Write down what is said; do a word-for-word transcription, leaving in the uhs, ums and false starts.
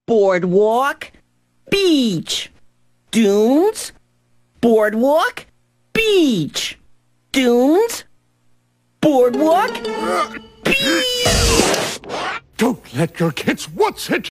boardwalk, beach. Dunes, boardwalk, beach. Dunes, boardwalk, beach. Don't let your kids, what's it?